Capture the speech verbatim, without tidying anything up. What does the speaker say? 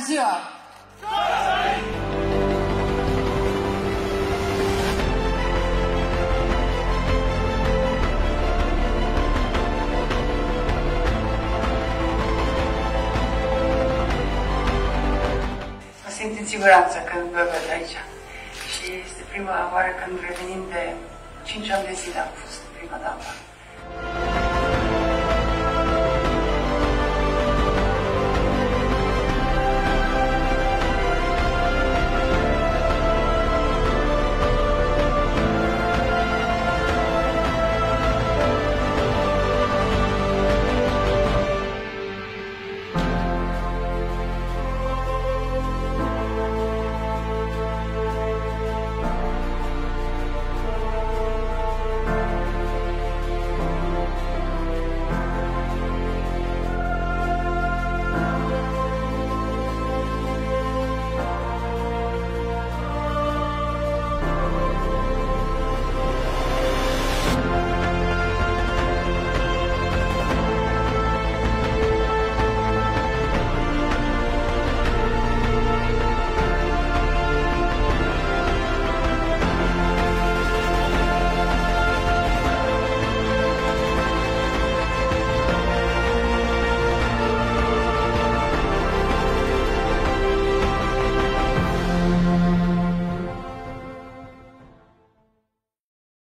ziua! Mă simt în siguranță când vă văd aici. Și este prima oară când revenim de cinci ani de zile, am fost prima dată.